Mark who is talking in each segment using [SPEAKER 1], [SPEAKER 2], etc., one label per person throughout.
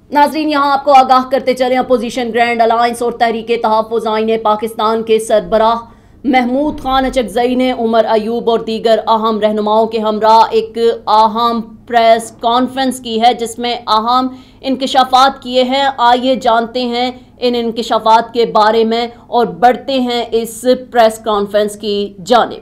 [SPEAKER 1] नाजरीन, यहाँ आपको आगाह करते चले, अपोजिशन ग्रैंड अलायंस और तहरीक तहफ़्फ़ुज़ आईन पाकिस्तान के सरबराह महमूद खान अचकज़ई ने उमर अयूब और दीगर अहम रहनुमाओं के हमरा एक अहम प्रेस कॉन्फ्रेंस की है, जिसमें अहम इंकशाफात किए हैं। आइए जानते हैं इन इंकशाफात के बारे में और बढ़ते हैं इस प्रेस कॉन्फ्रेंस की जानिब।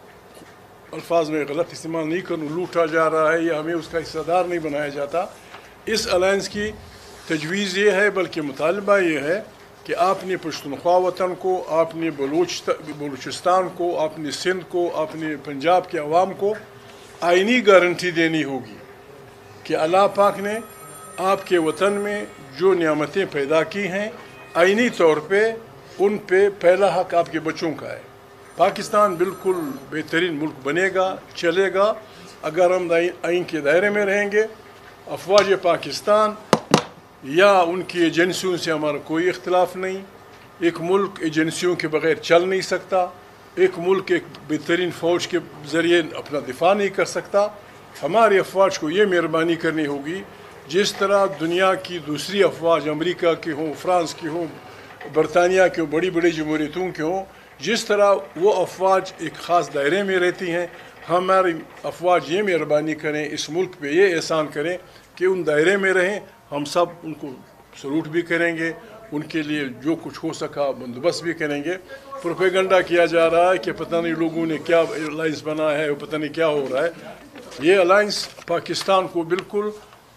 [SPEAKER 2] अल्फाज में गलत इस्तेमाल नहीं करूँ, लूटा जा रहा है या हमें उसका हिस्सेदार नहीं बनाया जाता। इस अलायंस की तजवीज़ ये है, बल्कि मुतालबा ये है कि आपने पश्तूनख्वा वतन को, आपने बलूचिस्तान को, आपने सिंध को, आपने पंजाब के अवाम को आइनी गारंटी देनी होगी कि अल्लाह पाक ने आपके वतन में जो नियामतें पैदा की हैं, आइनी तौर पे उन पे पहला हक आपके बच्चों का है। पाकिस्तान बिल्कुल बेहतरीन मुल्क बनेगा, चलेगा अगर हम आइन के दायरे में रहेंगे। अफवाज पाकिस्तान या उनकी एजेंसियों से हमारा कोई इख्तिलाफ नहीं। एक मुल्क एजेंसियों के बग़ैर चल नहीं सकता। एक मुल्क एक बेहतरीन फ़ौज के ज़रिए अपना दिफा नहीं कर सकता। हमारी अफवाज को ये मेहरबानी करनी होगी, जिस तरह दुनिया की दूसरी अफवाज अमेरिका की हों, फ्रांस की हों, बरतानिया के हों, बड़ी बड़ी जमहूरियतों के हों, जिस तरह वो अफवाज एक ख़ास दायरे में रहती हैं, हमारी अफवाज ये मेहरबानी करें, इस मुल्क पे ये एहसान करें कि उन दायरे में रहें। हम सब उनको सलूट भी करेंगे, उनके लिए जो कुछ हो सका बंदोबस्त भी करेंगे। प्रोपेगेंडा किया जा रहा है कि पता नहीं लोगों ने क्या अलायंस बनाया है, पता नहीं क्या हो रहा है। ये अलायंस पाकिस्तान को बिल्कुल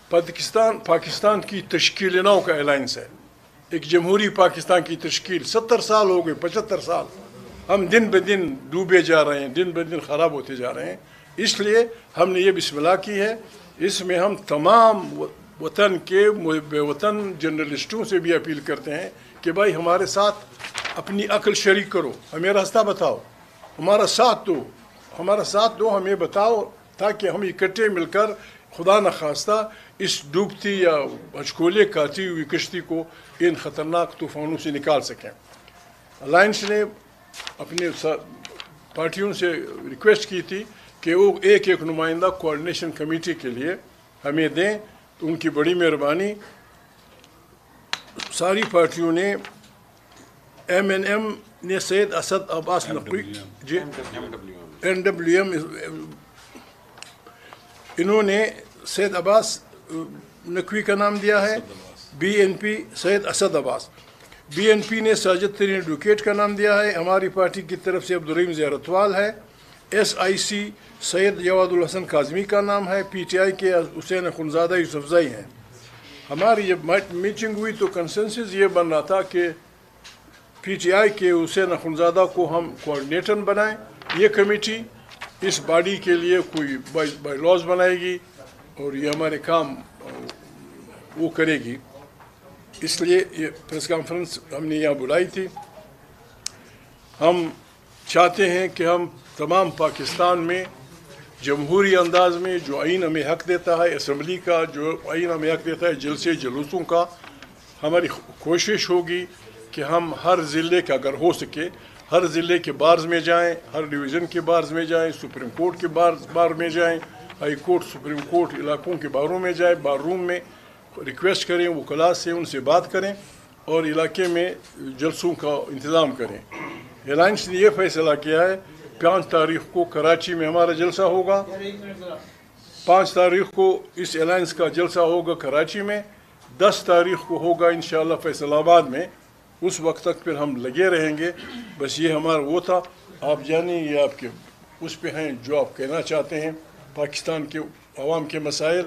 [SPEAKER 2] पाकिस्तान की तश्कील नौ का अलायंस है। एक जमहूरी पाकिस्तान की तश्कील 70 साल हो गए, 75 साल हम दिन ब दिन डूबे जा रहे हैं, दिन ब दिन ख़राब होते जा रहे हैं। इसलिए हमने ये बिस्मिल्लाह की है। इसमें हम तमाम वतन के वतन जर्नलिस्टों से भी अपील करते हैं कि भाई हमारे साथ अपनी अक्ल शरीक करो, हमें रास्ता बताओ, हमारा साथ दो, हमें बताओ, ताकि हम इकट्ठे मिलकर खुदा न खास्ता इस डूबती या हचकोले काती हुई कश्ती को इन ख़तरनाक तूफ़ानों से निकाल सकें। अलायंस ने अपने पार्टियों से रिक्वेस्ट की थी कि वो एक नुमाइंदा कोऑर्डिनेशन कमेटी के लिए हमें दें, तो उनकी बड़ी मेहरबानी। सारी पार्टियों ने, MNM ने सैयद असद अब्बास नकवी जी, NWM इन्होंने सैयद अब्बास नकवी का नाम दिया है। BNP सैयद असद अब्बास, BNP ने साजिद तरीन एडवोकेट का नाम दिया है। हमारी पार्टी की तरफ से अब्दुर्रहीम ज़ियारतवाल है। SIC सैयद जवादुल हसन काज़मी का नाम है। PTI के हुसैन अखुनज़ादा यूसुफ़ज़ई हैं। हमारी जब मीटिंग हुई तो कंसेंसस ये बन रहा था कि PTI के हुसैन अखुनज़ादा को हम कोऑर्डिनेटर बनाएं। ये कमेटी इस बॉडी के लिए कोई बाई लॉज बनाएगी और ये हमारे काम वो करेगी। इसलिए ये प्रेस कॉन्फ्रेंस हमने यहाँ बुलाई थी। हम चाहते हैं कि हम तमाम पाकिस्तान में जमहूरी अंदाज में जो आइन हमें हक़ देता है, असम्बली का जो आइन हमें हक़ देता है, जलसे जुलूसों का, हमारी कोशिश होगी कि हम हर ज़िले का अगर हो सके हर ज़िले के बार्स में जाएं, हर डिवीज़न के बार्स में जाएं, सुप्रीम कोर्ट के बार में जाएं, हाई कोर्ट सुप्रीम कोर्ट इलाकों के बारों में जाएं, बार रूम में रिक्वेस्ट करें, वकला से उनसे बात करें और इलाके में जलसों का इंतज़ाम करें। अलायंस ने यह फैसला किया है 5 तारीख़ को कराची में हमारा जलसा होगा। 5 तारीख़ को इस अलायंस का जलसा होगा कराची में। 10 तारीख़ को होगा इंशाअल्लाह फैसलाबाद में। उस वक्त तक फिर हम लगे रहेंगे। बस ये हमारा वो था। आप जानिए ये आपके उस पे हैं जो आप कहना चाहते हैं। पाकिस्तान के अवाम के मसाइल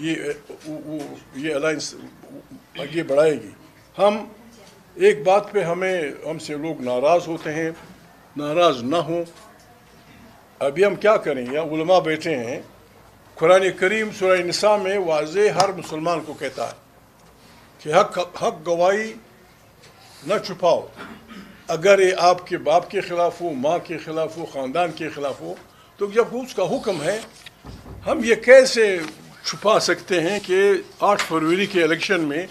[SPEAKER 2] ये अलायंस आगे बढ़ाएगी। हम एक बात पे हमसे लोग नाराज़ होते हैं, नाराज़ ना हों। अभी हम क्या करें, या उलमा बैठे हैं, कुरान करीम सूरह निसा में वाज़े हर मुसलमान को कहता है कि हक गवाही न छुपाओ। अगर ये आपके बाप के ख़िलाफ़ हो, माँ के ख़िलाफ़ हो, ख़ानदान के ख़िलाफ़ हो, तो जब उसका हुक्म है हम ये कैसे छुपा सकते हैं कि 8 फरवरी के इलेक्शन में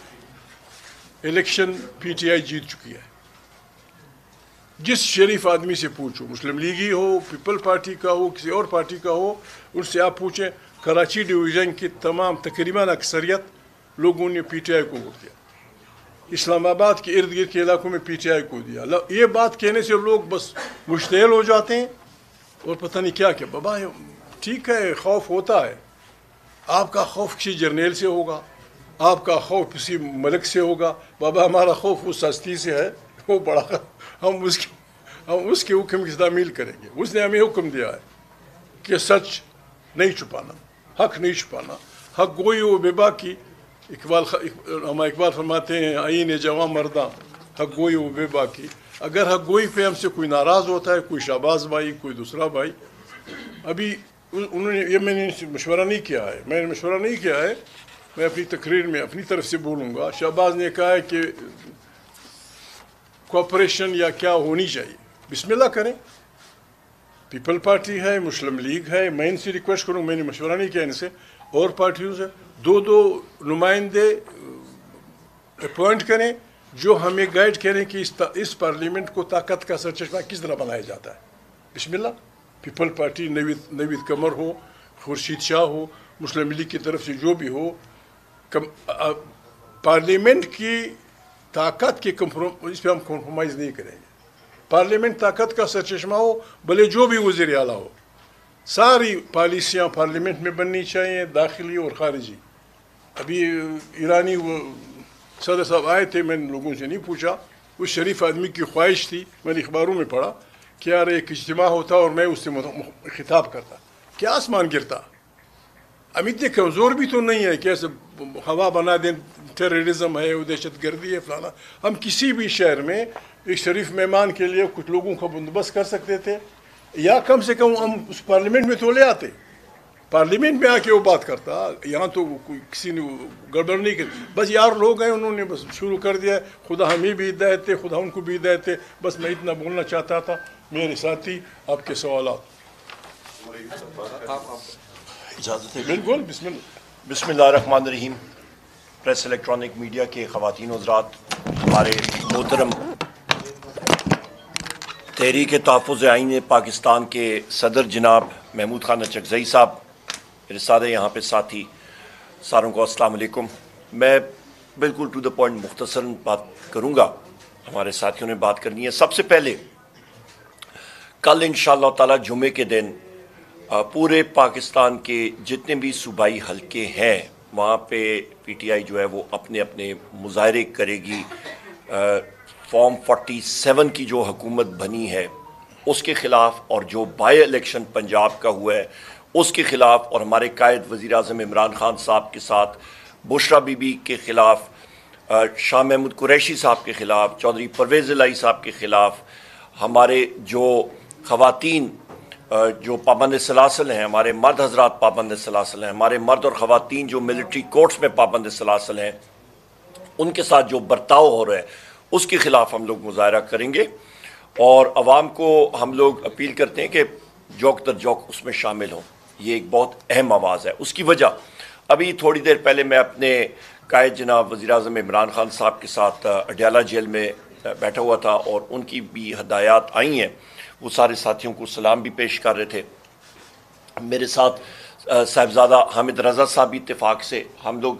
[SPEAKER 2] PTI जीत चुकी है। जिस शरीफ आदमी से पूछो, मुस्लिम लीगी हो, पीपल पार्टी का हो, किसी और पार्टी का हो, उनसे आप पूछें, कराची डिवीज़न की तमाम तकरीबन अक्सरियत लोगों ने PTI को वोट दिया, इस्लामाबाद के इर्द गिर्द के इलाकों में PTI को दिया। ये बात कहने से लोग बस मुश्तैल हो जाते हैं और पता नहीं क्या क्या। बाबा ठीक है, खौफ होता है, आपका खौफ किसी जर्नेल से होगा, आपका खौफ किसी मलिक से होगा। बाबा हमारा खौफ उस हस्ती से है, वो बड़ा, हम उसके हुक्म की तामील करेंगे। उसने हमें हुक्म दिया है कि सच नहीं छुपाना, हक नहीं छुपाना, हक गोई व बेबा की। इकबाल फरमाते हैं आईन जवां मर्दा हक गोई व बेबा की। अगर हक गोई पे हमसे कोई नाराज़ होता है, कोई शाहबाज भाई, कोई दूसरा भाई, अभी उन्होंने ये मैंने मशवरा नहीं किया है, मैं अपनी तकरीर में अपनी तरफ से बोलूँगा। शाहबाज ने कहा है कि कोऑपरेशन या क्या होनी चाहिए, बिस्मिल्लाह करें। पीपल पार्टी है, मुस्लिम लीग है, मैं इनसे रिक्वेस्ट करूँ, मैंने मशवरा नहीं किया इनसे, और पार्टियों से दो नुमाइंदे अपॉइंट करें जो हमें गाइड करें कि इस पार्लियामेंट को ताकत का सरचश्मा किस तरह बनाया जाता है। बिस्मिल्लाह। पीपल पार्टी नवीद कमर हो, खुर्शीद शाह हो, मुस्लिम लीग की तरफ से जो भी हो, पार्लियामेंट की ताकत के इस पर हम कॉम्प्रोमाइज़ नहीं करेंगे। पार्लियामेंट ताकत का सरचश्मा हो, भले जो भी वज़ीर आला हो। सारी पॉलिसियाँ पार्लियामेंट में बननी चाहिए, दाखिली और ख़ारिजी। अभी ईरानी वो सदर साहब आए थे, मैंने लोगों से नहीं पूछा, उस शरीफ आदमी की ख्वाहिश थी, मैंने अखबारों में पढ़ा कि यार एक इज्तिमा होता और मैं उससे खिताब करता, क्या आसमान गिरता। हम इतने कमज़ोर भी तो नहीं है कि ऐसे हवा बना दें, टेररिज्म है, दहशत गर्दी है, फलाना। हम किसी भी शहर में एक शरीफ मेहमान के लिए कुछ लोगों का बंदोबस्त कर सकते थे, या कम से कम हम उस पार्लियामेंट में तो ले आते, पार्लियामेंट में आके वो बात करता। यहाँ तो कोई किसी ने गड़बड़ नहीं की, बस यार लोग हैं, उन्होंने बस शुरू कर दिया। खुदा हमें भी हिदायत थे, खुदा उनको भी हिदायत थे। बस मैं इतना बोलना चाहता था। मेरे साथी आपके सवाल
[SPEAKER 3] इजाज़त है?
[SPEAKER 2] बिल्कुल।
[SPEAKER 3] बिस्मिल्लाहिर्रहमानिर्रहीम। प्रेस इलेक्ट्रॉनिक मीडिया के ख़वातीन हज़रात, हमारे मोहतरम तहरीक-ए-तहफ़्फ़ुज़ आईन पाकिस्तान के सदर जनाब महमूद खान अचकज़ई साहब, मेरे सारे यहाँ पे साथी, सारों को अस्सलाम वालेकुम। मैं बिल्कुल टू द पॉइंट मुख्तसरन बात करूँगा, हमारे साथियों ने बात करनी है। सबसे पहले कल इंशाअल्लाह ताला जुमे के दिन पूरे पाकिस्तान के जितने भी सूबाई हलके हैं वहाँ पे PTI जो है वो अपने अपने मुजाहरे करेगी। फॉर्म 47 की जो हुकूमत बनी है उसके ख़िलाफ़, और जो बाई इलेक्शन पंजाब का हुआ है उसके ख़िलाफ़, और हमारे कायद वज़ीर आज़म इमरान खान साहब के साथ बुशरा बीबी के ख़िलाफ़, शाह महमूद कुरैशी साहब के ख़िलाफ़, चौधरी परवेज़ इलाही साहब के ख़िलाफ़, हमारे जो ख़वातीन जो पाबंद सलासल हैं, हमारे मर्द हजरात पाबंद सलासल हैं, हमारे मर्द और ख़वातीन जो मिलिट्री कोर्ट्स में पाबंद सलासल हैं, उनके साथ जो बर्ताव हो रहा है उसके ख़िलाफ़ हम लोग मुज़ाहरा करेंगे। और आवाम को हम लोग अपील करते हैं कि जौक दर जौक उसमें शामिल हों। ये एक बहुत अहम आवाज़ है। उसकी वजह, अभी थोड़ी देर पहले मैं अपने कायद जनाब वज़ीर आज़म इमरान खान साहब के साथ अडयाला जेल में बैठा हुआ था, और उनकी भी हदायत आई हैं। वो सारे साथियों को सलाम भी पेश कर रहे थे। मेरे साथ साहिबजादा हामिद रज़ा साहब भी इत्तेफाक से हम लोग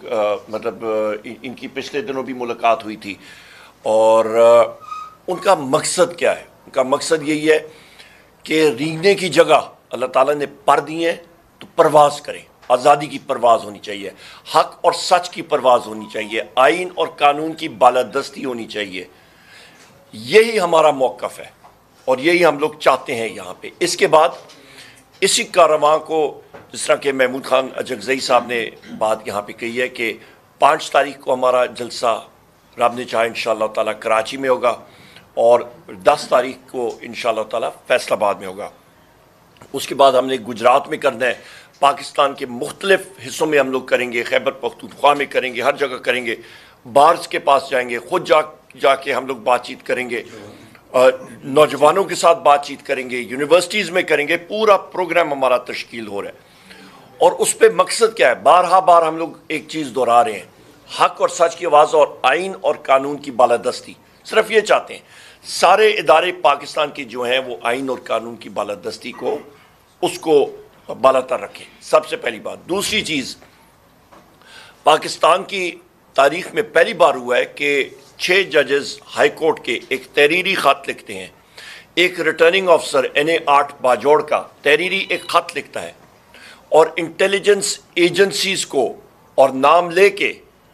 [SPEAKER 3] इनकी पिछले दिनों भी मुलाकात हुई थी। और उनका मकसद क्या है? उनका मकसद यही है कि रींगने की जगह अल्लाह ताला ने पर दी है तो परवाज़ करें। आज़ादी की परवाज़ होनी चाहिए, हक और सच की परवाज़ होनी चाहिए, आइन और कानून की बालादस्ती होनी चाहिए। यही हमारा मौक़िफ़ है और यही हम लोग चाहते हैं यहाँ पे। इसके बाद इसी कारवां को, जिस तरह के महमूद खान अचकज़ई साहब ने बात यहाँ पे कही है कि 5 तारीख को हमारा जलसा रब ने चाहे इंशाअल्लाह ताला कराची में होगा, और 10 तारीख को इंशाअल्लाह ताला फैसलाबाद में होगा। उसके बाद हमने गुजरात में करना है, पाकिस्तान के मुख्तलिफ हिस्सों में हम लोग करेंगे, खैबर पख्तूनख्वा में करेंगे, हर जगह करेंगे। बार्स के पास जाएंगे, खुद जाके हम लोग बातचीत करेंगे, नौजवानों के साथ बातचीत करेंगे, यूनिवर्सिटीज़ में करेंगे। पूरा प्रोग्राम हमारा तश्कील हो रहा है। और उस पर मकसद क्या है? बार हम लोग एक चीज़ दोहरा रहे हैं, हक और सच की आवाज़ और आइन और कानून की बालादस्ती। सिर्फ ये चाहते हैं सारे इदारे पाकिस्तान के जो हैं वो आइन और कानून की बालादस्ती को, उसको बालातर रखें, सबसे पहली बात। दूसरी चीज़, पाकिस्तान की تاریخ میں پہلی بار ہوا ہے کہ 6 ججز ہائی کورٹ کے ایک تحریری خط لکھتے ہیں. ایک ریٹرننگ آفسر NA8 باجوڑ کا تحریری ایک خط لکھتا ہے اور انٹیلیجنس ایجنسیز کو اور نام لے کے،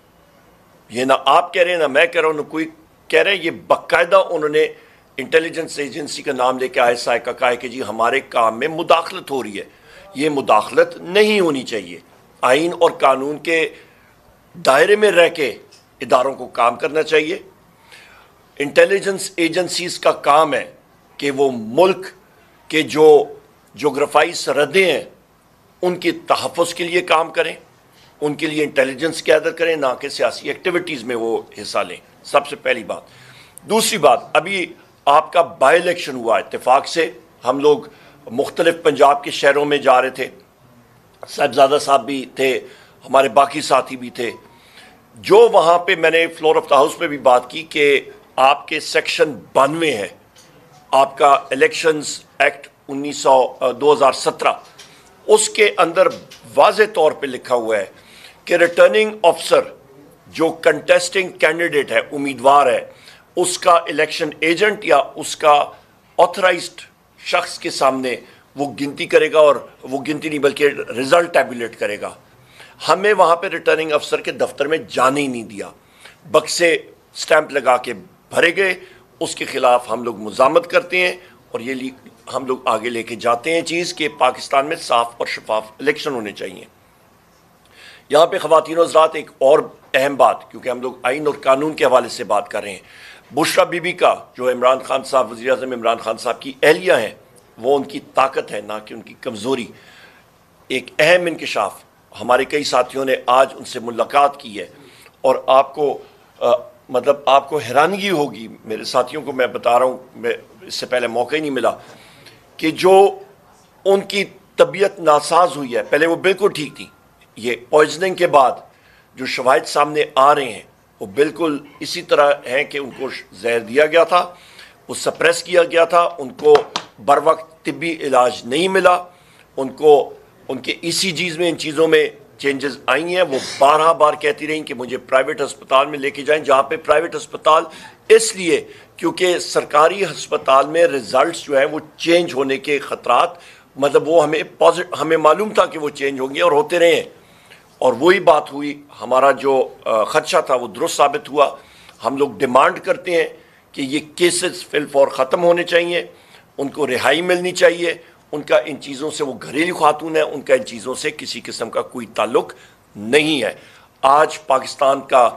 [SPEAKER 3] یہ نہ آپ کہہ رہے ہیں نہ میں کہہ رہا ہوں نہ کوئی کہہ رہے ہیں، یہ باقاعدہ انہوں نے انٹیلیجنس ایجنسی کا نام لے کے ISI کا کہا ہے کہ جی ہمارے کام میں مداخلت ہو رہی ہے. یہ مداخلت نہیں ہونی چاہیے. آئین اور قانون کے دائرے میں رہ کے اداروں کو کام کرنا چاہیے. انٹیلیجنس ایجنسیز کا کام ہے کہ وہ ملک کے جو جغرافائی سرحدیں ہیں ان کی تحفظ کے لیے کام کریں، ان کے لیے انٹیلیجنس گیدر کریں، نہ کہ سیاسی ایکٹیویٹیز میں وہ حصہ لیں. سب سے پہلی بات. دوسری بات، ابھی آپ کا بائی الیکشن ہوا اتفاق سے. ہم لوگ مختلف پنجاب کے شہروں میں جا رہے تھے، صاحبزادہ صاحب بھی تھے، ہمارے باقی ساتھی بھی تھے. جو وہاں پہ میں نے فلور آف دا ہاؤس میں بھی بات کی کہ آپ کے سیکشن 92 ہے، آپ کا الیکشنز ایکٹ 2017، اس کے اندر واضح طور پہ لکھا ہوا ہے کہ ریٹرننگ آفسر جو کنٹیسٹنگ کینڈیڈیٹ ہے، امیدوار ہے، اس کا الیکشن ایجنٹ یا اس کا آتھرائزڈ شخص کے سامنے وہ گنتی کرے گا، اور وہ گنتی نہیں بلکہ رزلٹ ٹیبولیٹ کرے گا. ہمیں وہاں پہ ریٹرننگ افسر کے دفتر میں جانے ہی نہیں دیا. بکسے سٹیمپ لگا کے بھرے گئے. اس کے خلاف ہم لوگ مزاحمت کرتے ہیں اور یہ ہم لوگ آگے لے کے جاتے ہیں چیز کہ پاکستان میں صاف اور شفاف الیکشن ہونے چاہیے. یہاں پہ خواتین و حضرات ایک اور اہم بات، کیونکہ ہم لوگ آئین اور قانون کے حوالے سے بات کر رہے ہیں. بشرا بی بی کا جو عمران خان صاحب، وزیر اعظم عمران خان صاحب کی اہلیہ ہیں، وہ ان کی طاقت ہے نہ کہ ان کی کمزوری. ایک اہم انکشاف. ہمارے کئی ساتھیوں نے آج ان سے ملاقات کی ہے اور آپ کو مطلب آپ کو حیرانگی ہوگی، میرے ساتھیوں کو میں بتا رہا ہوں، میں اس سے پہلے موقع ہی نہیں ملا، کہ جو ان کی طبیعت ناساز ہوئی ہے، پہلے وہ بالکل ٹھیک تھی. یہ پوائزننگ کے بعد جو شواہد سامنے آ رہے ہیں وہ بالکل اسی طرح ہیں کہ ان کو زہر دیا گیا تھا، وہ سپریس کیا گیا تھا، ان کو بر وقت طبی علاج نہیں ملا، ان کو ان کے ECGs میں ان چیزوں میں چینجز آئی ہیں. وہ بار کہتی رہیں کہ مجھے پرائیویٹ ہسپتال میں لے کے جائیں، جہاں پہ پرائیویٹ ہسپتال اس لیے کیونکہ سرکاری ہسپتال میں ریزلٹس جو ہیں وہ چینج ہونے کے خطرات، مطلب وہ ہمیں معلوم تھا کہ وہ چینج ہوں گے اور ہوتے رہے ہیں. اور وہی بات ہوئی، ہمارا جو خدشہ تھا وہ درست ثابت ہوا. ہم لوگ ڈیمانڈ کرتے ہیں کہ یہ کیسز فی الفور ختم ہونے چاہیے، ان کو رہائی ملنی چاہیے. ان کا ان چیزوں سے، وہ گھریلو خاتون ہیں، ان کا ان چیزوں سے کسی قسم کا کوئی تعلق نہیں ہے. آج پاکستان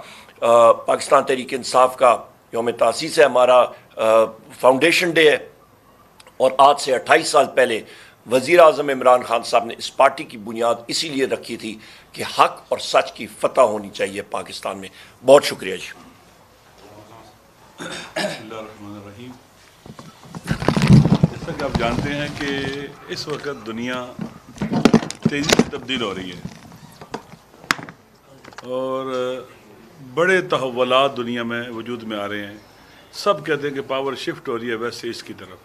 [SPEAKER 3] تحریک انصاف کا یوم تاسیس ہے، ہمارا فاؤنڈیشن ڈے ہے، اور آج سے 28 سال پہلے وزیر اعظم عمران خان صاحب نے اس پارٹی کی بنیاد اسی لیے رکھی تھی کہ حق اور سچ کی فتح ہونی چاہیے پاکستان میں. بہت شکریہ جی.
[SPEAKER 4] اللہ الرحمن الرحیم. جیسا کہ آپ جانتے ہیں کہ اس وقت دنیا تیزی سے تبدیل ہو رہی ہے اور بڑے تحولات دنیا میں وجود میں آ رہے ہیں. سب کہتے ہیں کہ پاور شفٹ ہو رہی ہے ویسٹ سے ایسٹ کی طرف.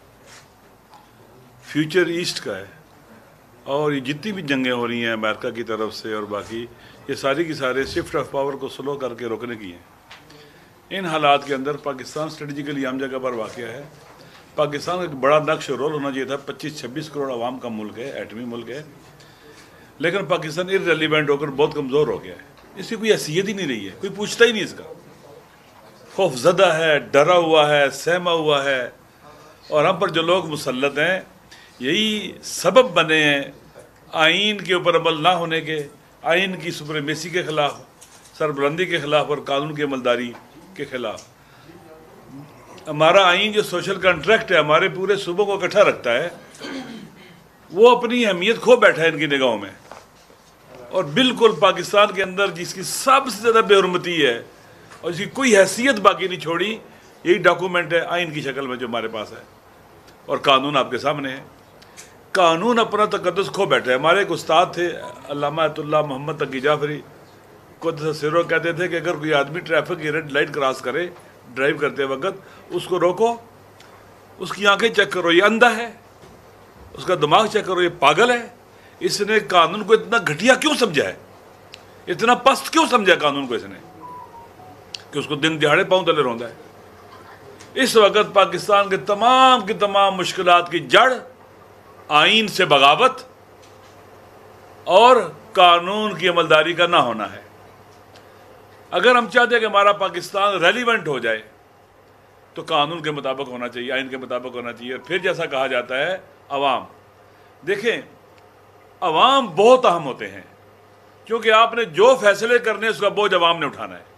[SPEAKER 4] فیوچر ایسٹ کا ہے، اور یہ جتنی بھی جنگیں ہو رہی ہیں امریکہ کی طرف سے اور باقی، یہ ساری کی سارے شفٹ آف پاور کو سلو کر کے روکنے کی ہیں. ان حالات کے اندر پاکستان اسٹریٹجیکلی اہم جگہ پر واقع ہے. پاکستان کا ایک بڑا نقش رول ہونا چاہیے تھا. 25-26 کروڑ عوام کا ملک ہے، ایٹمی ملک ہے، لیکن پاکستان ارریلیونٹ ہو کر بہت کمزور ہو گیا ہے. اس کی کوئی حیثیت ہی نہیں رہی ہے، کوئی پوچھتا ہی نہیں اس کا. خوف زدہ ہے، ڈرا ہوا ہے، سہما ہوا ہے. اور ہم پر جو لوگ مسلط ہیں یہی سبب بنے ہیں آئین کے اوپر عمل نہ ہونے کے، آئین کی سپریمیسی کے خلاف، سربلندی کے خلاف اور قانون کی عملداری کے خلاف. ہمارا آئین جو سوشل کنٹریکٹ ہے، ہمارے پورے صوبوں کو اکٹھا رکھتا ہے، وہ اپنی اہمیت کھو بیٹھا ہے ان کی نگاہوں میں. اور بالکل پاکستان کے اندر جس کی سب سے زیادہ بے حرمتی ہے اور اس کی کوئی حیثیت باقی نہیں چھوڑی، یہی ڈاکومنٹ ہے آئین کی شکل میں جو ہمارے پاس ہے. اور قانون آپ کے سامنے ہے. قانون اپنا تقدس کھو بیٹھا ہے. ہمارے ایک استاد تھے علامہ آیت اللہ محمد تقی جعفری، قدس سرو، کہتے تھے کہ اگر کوئی آدمی ٹریفک کی ریڈ لائٹ کراس کرے ڈرائیو کرتے وقت، اس کو روکو، اس کی آنکھیں چیک کرو یہ اندھا ہے، اس کا دماغ چیک کرو یہ پاگل ہے. اس نے قانون کو اتنا گھٹیا کیوں سمجھا ہے، اتنا پست کیوں سمجھا قانون کو اس نے. कि उसको दिन दिहाड़े पाँव तले रोंदा है। इस वक्त पाकिस्तान के तमाम की तमाम मुश्किलात की जड़ आइन से बगावत और कानून की अमलदारी का ना होना है। अगर हम चाहते हैं कि हमारा पाकिस्तान रेलिवेंट हो जाए तो कानून के मुताबिक होना चाहिए, आइन के मुताबिक होना चाहिए। फिर जैसा कहा जाता है अवाम, देखें अवाम बहुत अहम होते हैं, क्योंकि आपने जो फैसले करने उसका बोझ अवाम ने उठाना है।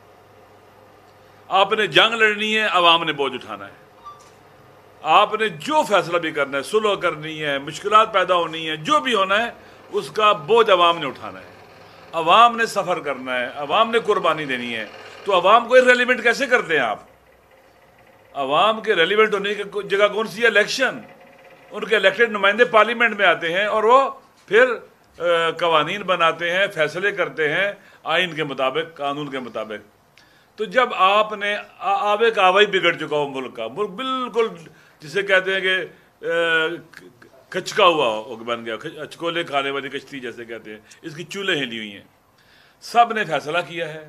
[SPEAKER 4] आपने जंग लड़नी है, अवाम ने बोझ उठाना है। आपने जो फैसला भी करना है, सुलह करनी है, मुश्किलात पैदा होनी है, जो भी होना है उसका बोझ अवाम ने उठाना है। अवाम ने सफ़र करना है, अवाम ने कुर्बानी देनी है। तो अवाम को रेलिवेंट कैसे करते हैं आप? अवाम के रेलिवेंट होने की जगह कौन सी है? इलेक्शन। उनके इलेक्टेड नुमाइंदे पार्लियामेंट में आते हैं और वो फिर कवानीन बनाते हैं, फैसले करते हैं आइन के मुताबिक, कानून के मुताबिक। तो जब आपने आवे का आवा ही बिगड़ चुका हो मुल्क का, मुल्क बिल्कुल जिसे कहते हैं कि कचका हुआ बन गया, अचकोले खाने वाली कश्ती जैसे कहते हैं, इसकी चूल्हे हिली हुई हैं। सब ने फैसला किया है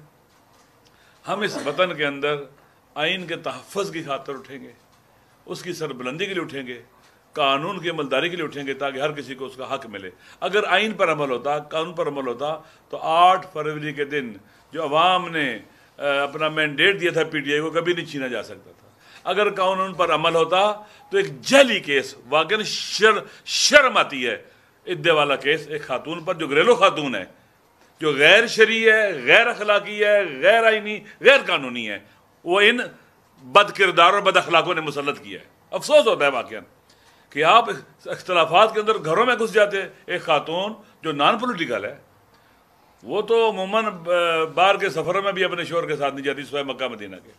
[SPEAKER 4] हम इस वतन के अंदर आइन के तहफ़्फ़ुज़ की खातिर उठेंगे, उसकी सरबुलंदी के लिए उठेंगे, कानून की अमलदारी के लिए उठेंगे, ताकि हर किसी को उसका हक मिले। अगर आइन पर अमल होता, कानून पर अमल होता, तो 8 फरवरी के दिन जो अवाम ने अपना मैंडेट दिया था PTI को, कभी नहीं छीना जा सकता था। अगर कानून पर अमल होता तो एक जली केस, वाकई शर्म आती है, इद्दे वाला केस एक खातून पर जो घरेलू खातून है, जो गैर शरई है, गैर अखलाकी है, गैर आइनी, गैर कानूनी है, वो इन बद किरदार और बद अखलाकों ने मुसल्लत किया है। अफसोस होता है वाकई कि आप इख्तलाफात के अंदर घरों में घुस जाते। एक खातून जो नॉन पॉलिटिकल है, वो तो अमूमन बाहर के सफ़र में भी अपने शोहर के साथ नहीं जाती, सिवाय मक्का मदीना के।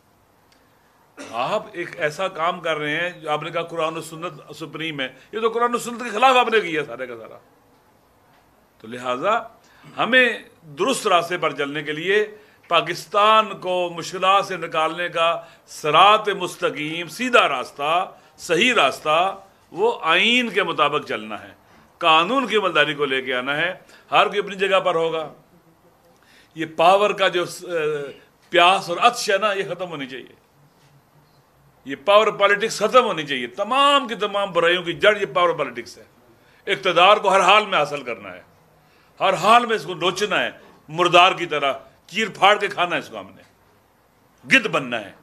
[SPEAKER 4] आप एक ऐसा काम कर रहे हैं जो आपने कहा कुरान और सुन्नत सुप्रीम है, ये तो कुरान और सुन्नत के खिलाफ आपने किया सारे का सारा। तो लिहाजा हमें दुरुस्त रास्ते पर चलने के लिए पाकिस्तान को मुश्किलात से निकालने का सिरात मुस्तकीम, सीधा रास्ता, सही रास्ता, वो आइन के मुताबिक चलना है, कानून की अमलदारी को लेके आना है। हर कोई अपनी जगह पर होगा। ये पावर का जो प्यास और अत्श है ना, ये ख़त्म होनी चाहिए। ये पावर पॉलिटिक्स ख़त्म होनी चाहिए। तमाम की तमाम बुराइयों की जड़ ये पावर पॉलिटिक्स है। इक़्तिदार को हर हाल में हासिल करना है, हर हाल में इसको नोचना है, मुर्दार की तरह चीर फाड़ के खाना है इसको, हमने गिद्ध बनना है।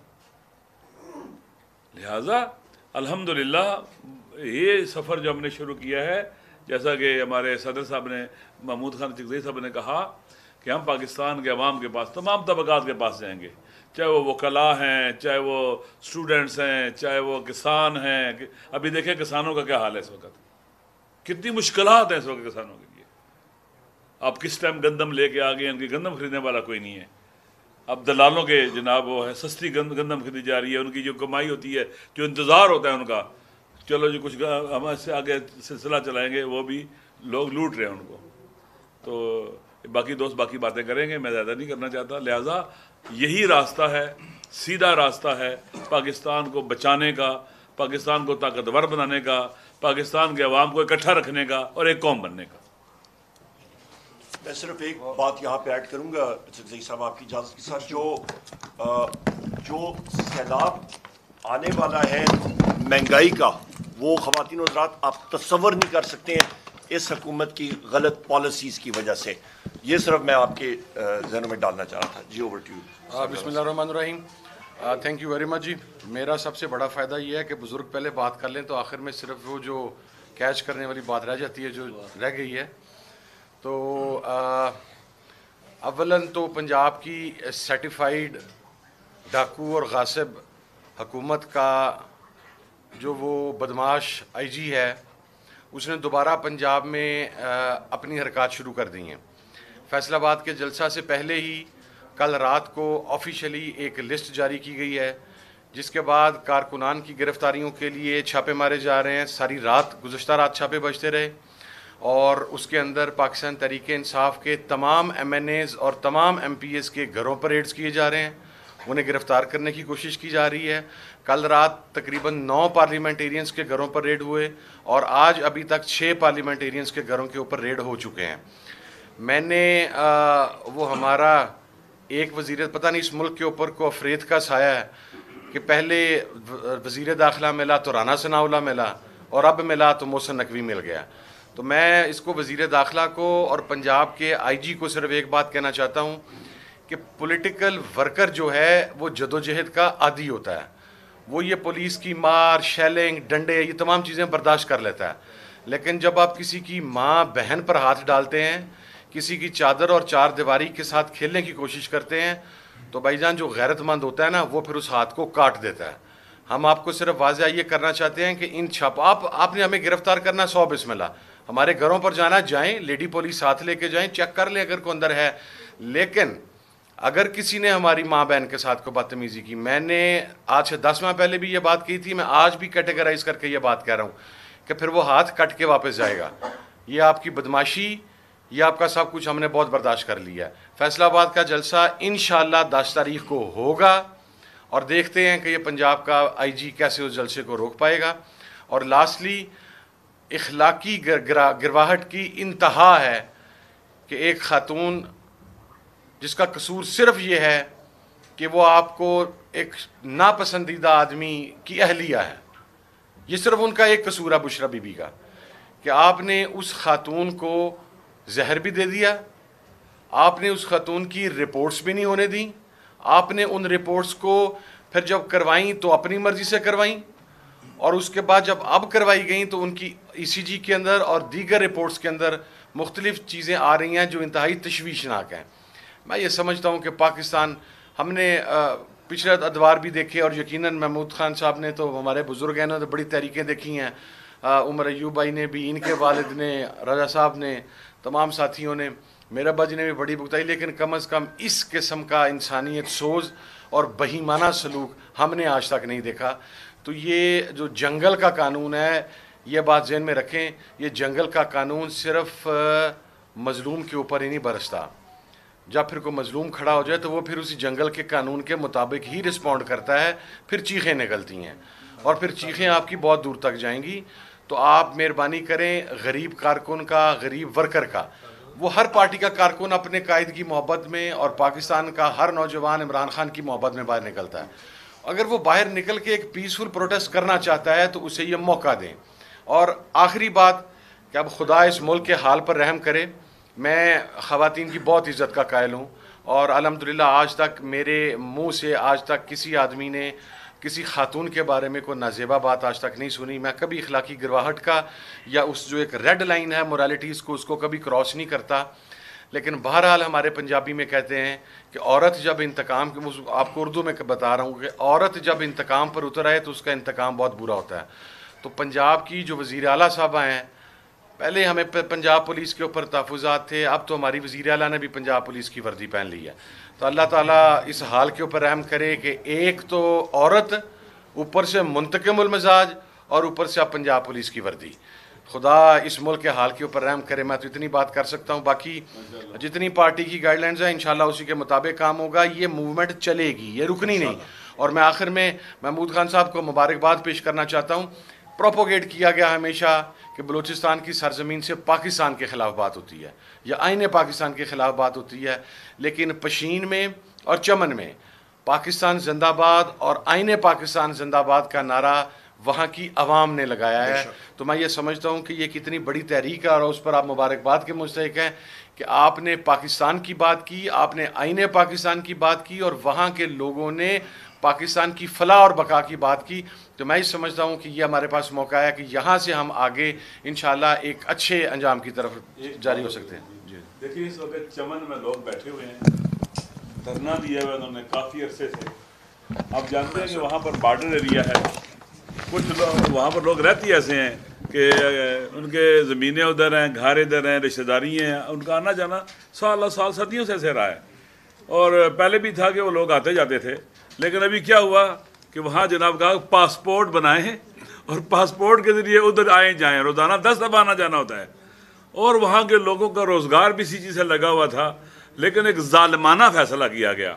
[SPEAKER 4] लिहाजा अल्हम्दुलिल्लाह ये सफ़र जो हमने शुरू किया है, जैसा कि हमारे सदर साहब ने, महमूद खान चिकज़ई साहब ने कहा कि हम पाकिस्तान के अवाम के पास, तमाम तबक़ात के पास जाएंगे, चाहे वो वकला हैं, चाहे वो स्टूडेंट्स हैं, चाहे वो किसान हैं। अभी देखें किसानों का क्या हाल है इस वक्त, कितनी मुश्किलात हैं इस वक्त किसानों के लिए। आप किस टाइम गंदम लेके आ गए, इनकी गंदम खरीदने वाला कोई नहीं है। अब दलालों के जनाब वो है, सस्ती गंदम खरीदी जा रही है, उनकी जो कमाई होती है, जो इंतज़ार होता है उनका, चलो जी कुछ हम इससे आगे सिलसिला चलाएंगे, वो भी लोग लूट रहे हैं उनको। तो बाकी दोस्त बाकी बातें करेंगे, मैं ज़्यादा नहीं करना चाहता। लिहाजा यही रास्ता है, सीधा रास्ता है पाकिस्तान को बचाने का, पाकिस्तान को ताकतवर बनाने का, पाकिस्तान के अवाम को इकट्ठा रखने का और एक कौम बनने का।
[SPEAKER 3] मैं सिर्फ एक बात यहाँ पे ऐड करूँगा चिकज़ई साहब आपकी इजाज़त के साथ। जो सैलाब आने वाला है महंगाई का, वो ख़वातीन और हज़रात आप तसव्वुर नहीं कर सकते हैं इस हुकूमत की गलत पॉलिसीज़ की वजह से। ये सिर्फ मैं आपके ज़हनों में डालना चाह रहा था। जी ओवर टू यू।
[SPEAKER 5] बिस्मिल्लाहिर्रहमानिर्रहीम। थैंक यू वेरी मच जी। मेरा सबसे बड़ा फ़ायदा ये है कि बुज़ुर्ग पहले बात कर लें तो आखिर में सिर्फ वो जो कैच करने वाली बात रह जाती है, जो रह गई है। तो अव्वलन तो पंजाब की सर्टिफाइड डाकू और गासिब हुकूमत का जो वो बदमाश IG है, उसने दोबारा पंजाब में अपनी हरकत शुरू कर दी हैं। फैसलाबाद के जलसा से पहले ही कल रात को ऑफिशियली एक लिस्ट जारी की गई है, जिसके बाद कारकुनान की गिरफ्तारियों के लिए छापे मारे जा रहे हैं। सारी रात, गुज़श्ता रात छापे बजते रहे और उसके अंदर पाकिस्तान tehreek-e-insaf के तमाम MNAs और तमाम MPs के घरों पर रेड्स किए जा रहे हैं, उन्हें गिरफ़्तार करने की कोशिश की जा रही है। कल रात तकरीबन 9 पार्लियामेंटेरियंस के घरों पर रेड हुए और आज अभी तक 6 पार्लियामेंटेरियंस के घरों के ऊपर रेड हो चुके हैं। मैंने वो हमारा ایک وزیر پتہ نہیں اس ملک کے اوپر کو افریت کا سایہ ہے کہ پہلے وزیر داخلہ ملا تو رانا ثناءاللہ ملا اور اب ملا تو محسن نقوی مل گیا. تو میں اس کو وزیر داخلہ کو اور پنجاب کے آئی جی کو صرف ایک بات کہنا چاہتا ہوں کہ پولیٹیکل ورکر جو ہے وہ جدوجہد کا عادی ہوتا ہے. وہ یہ پولیس کی مار، شیلنگ، ڈنڈے، یہ تمام چیزیں برداشت کر لیتا ہے. لیکن جب آپ کسی کی ماں بہن پر ہاتھ ڈالتے ہیں، کسی کی چادر اور چار دیواری کے ساتھ کھیلنے کی کوشش کرتے ہیں، تو بھائی جان جو غیرت مند ہوتا ہے نا وہ پھر اس ہاتھ کو کاٹ دیتا ہے. ہم آپ کو صرف واضح یہ کرنا چاہتے ہیں کہ ان آپ نے ہمیں گرفتار کرنا 100 بسم اللہ. ہمارے گھروں پر جانا جائیں، لیڈی پولیس ساتھ لے کے جائیں، چیک کر لیں اگر کوئی اندر ہے. لیکن اگر کسی نے ہماری ماں بہن کے ساتھ کوئی بدتمیزی کی، میں نے آج سے 10 ماہ پہلے بھی یہ بات کی تھی، میں آج بھی کیٹیگرائز کر کے یہ بات کہہ رہا ہوں کہ پھر وہ ہاتھ کٹ کے واپس جائے گا. یہ آپ کی بدماشی، یہ آپ کا سب کچھ ہم نے بہت برداشت کر لیا ہے. فیصل آباد کا جلسہ انشاءاللہ 10 تاریخ کو ہوگا اور دیکھتے ہیں کہ یہ پنجاب کا آئی جی کیسے اس جلسے کو روک پائے گا. اور لاسٹلی اخلاقی گرواہٹ کی انتہا ہے کہ ایک خاتون جس کا قصور صرف یہ ہے کہ وہ آپ کو ایک ناپسندیدہ آدمی کی اہلیہ ہے، یہ صرف ان کا ایک قصور ہے بشرا بی بی کا، کہ آپ نے اس خاتون کو زہر بھی دے دیا، آپ نے اس خاتون کی رپورٹس بھی نہیں ہونے دیں، آپ نے ان رپورٹس کو پھر جب کروائیں تو اپنی مرضی سے کروائیں، اور اس کے بعد جب اب کروائی گئیں تو ان کی ای سی جی کے اندر اور دیگر رپورٹس کے اندر مختلف چیزیں آ رہی ہیں جو انتہائی تشویشناک ہیں. میں یہ سمجھتا ہوں کہ پاکستان، ہم نے پچھلے ادوار بھی دیکھے اور یقیناً محمود خان صاحب نے تو، ہمارے بزرگ ہیں نے بڑی تحریکیں دیکھی ہیں، عمر ایوب بھائی نے بھی، ان کے والد نے، رضا صاحب نے، تمام ساتھیوں نے، میرا بج نے بھی بڑی بگتائی. لیکن کم از کم اس قسم کا انسانیت سوز اور بہیمانہ سلوک ہم نے آج تک نہیں دیکھا. تو یہ جو جنگل کا قانون ہے، یہ بات ذہن میں رکھیں، یہ جنگل کا قانون صرف مظلوم کے اوپر ہی نہیں برستا. جب پھر کوئی مظلوم کھڑا ہو جائے تو وہ پھر اسی جنگل کے قانون کے مطابق ہی رسپونڈ کرتا ہے، پھر چیخیں نکلتی ہیں اور پھر چیخیں آپ کی بہت دور تک جائیں گی. تو آپ مہربانی کریں، غریب کارکن کا، غریب ورکر کا، وہ ہر پارٹی کا کارکن اپنے قائد کی محبت میں، اور پاکستان کا ہر نوجوان عمران خان کی محبت میں باہر نکلتا ہے. اگر وہ باہر نکل کے ایک پیسفل پروٹیسٹ کرنا چاہتا ہے تو اسے یہ موقع دیں. اور آخری بات کہ اب خدا اس ملک کے حال پر رحم کرے. میں خواتین کی بہت عزت کا قائل ہوں اور الحمدللہ آج تک میرے منہ سے آج تک کسی آدمی نے کسی خاتون کے بارے میں کوئی نازیبا بات آج تک نہیں سنی. میں کبھی اخلاقی گرواہٹ کا یا اس جو ایک ریڈ لائن ہے مورالیٹیز کو، اس کو کبھی کراس نہیں کرتا. لیکن بہرحال ہمارے پنجابی میں کہتے ہیں کہ عورت جب انتقام، آپ کو اردو میں بتا رہا ہوں کہ عورت جب انتقام پر اتر آئے تو اس کا انتقام بہت برا ہوتا ہے. تو پنجاب کی جو وزیر اعلیٰ صاحبہ ہیں، پہلے ہمیں پنجاب پولیس کے اوپر تحفظات تھے، اب تو ہماری وزیر اعلیٰ نے بھی پنجاب پولیس کی وردی پہن لی ہے. تو اللہ تعالیٰ اس حال کے اوپر رحم کرے کہ ایک تو عورت، اوپر سے منتقم المزاج، اور اوپر سے اب پنجاب پولیس کی وردی. خدا اس ملک کے حال کے اوپر رحم کرے. میں تو اتنی بات کر سکتا ہوں، باقی جتنی پارٹی کی گائیڈ لائنز ہیں انشاءاللہ اسی کے مطابق کام ہوگا. یہ موومنٹ چلے گی، یہ رکنی نہیں. اور میں آخر میں محمود خان صاحب کو مبارکباد پیش کرنا چاہتا ہوں. پروپوگیٹ کیا گیا ہمیشہ کہ بلوچستان کی سرزمین سے پاکستان کے خلاف بات ہوتی ہے یا آئین پاکستان کے خلاف بات ہوتی ہے، لیکن پشین میں اور چمن میں پاکستان زندہ باد اور آئین پاکستان زندہ باد کا نعرہ وہاں کی عوام نے لگایا ہے. تو میں یہ سمجھتا ہوں کہ یہ کتنی بڑی تحریک ہے اور اس پر آپ مبارکباد کے مستحق ہیں کہ آپ نے پاکستان کی بات کی، آپ نے آئین پاکستان کی بات کی، اور وہاں کے لوگوں نے پاکستان کی فلاح اور بقا کی بات کی. تو میں یہ سمجھتا ہوں کہ یہ ہمارے پاس موقع ہے کہ یہاں سے ہم آگے انشاءاللہ ایک اچھے انجام کی طرف جاری ہو سکتے ہیں.
[SPEAKER 4] جی دیکھیے، اس وقت چمن میں لوگ بیٹھے ہوئے ہیں، دھرنا دیا ہوا انہوں نے کافی عرصے سے. آپ جانتے ہیں کہ وہاں پر بارڈر ایریا ہے، کچھ لوگ وہاں پر لوگ رہتے ایسے ہیں کہ ان کے زمینیں ادھر ہیں، گھر ادھر ہیں، رشتہ داری ہیں، ان کا آنا جانا سال صدیوں سے ایسے رہا ہے. اور پہلے بھی تھا کہ وہ لوگ آتے جاتے تھے، لیکن ابھی کیا ہوا کہ وہاں جناب کہا پاسپورٹ بنائے ہیں اور پاسپورٹ کے ذریعے ادھر آئیں جائیں، روزانہ 10 دفعہ آنا جانا ہوتا ہے. اور وہاں کے لوگوں کا روزگار بھی اسی چیز سے لگا ہوا تھا. لیکن ایک ظالمانہ فیصلہ کیا گیا،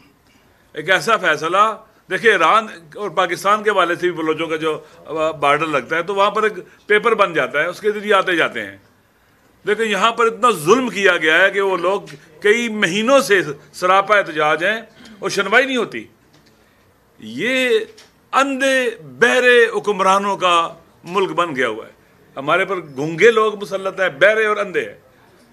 [SPEAKER 4] ایک ایسا فیصلہ. دیکھیں ایران اور پاکستان کے والے سے بھی بلوچوں کا جو بارڈر لگتا ہے تو وہاں پر ایک پیپر بن جاتا ہے، اس کے ذریعے آتے جاتے ہیں. لیکن یہاں پر اتنا ظلم کیا گیا ہے کہ وہ لوگ کئی مہینوں سے سراپا احتجاج ہیں اور سنوائی نہیں ہوتی. یہ اندھے بہرے حکمرانوں کا ملک بن گیا ہوا ہے. ہمارے پر گونگے لوگ مسلط ہیں، بہرے اور اندھے ہیں،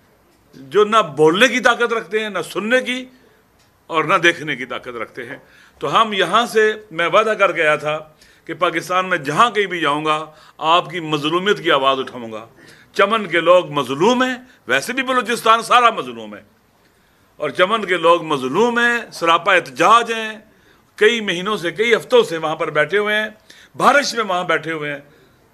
[SPEAKER 4] جو نہ بولنے کی طاقت رکھتے ہیں، نہ سننے کی اور نہ دیکھنے کی طاقت رکھتے ہیں. تو ہم یہاں سے، میں وعدہ کر کے آیا تھا کہ پاکستان میں جہاں کہیں بھی جاؤں گا آپ کی مظلومیت کی آواز اٹھاؤں گا. چمن کے لوگ مظلوم ہیں، ویسے بھی بلوچستان سارا مظلوم ہے، اور چمن کے لوگ مظلوم ہیں، سراپا احتجاج ہیں. کئی مہینوں سے، کئی ہفتوں سے وہاں پر بیٹھے ہوئے ہیں، بارش میں وہاں بیٹھے ہوئے ہیں،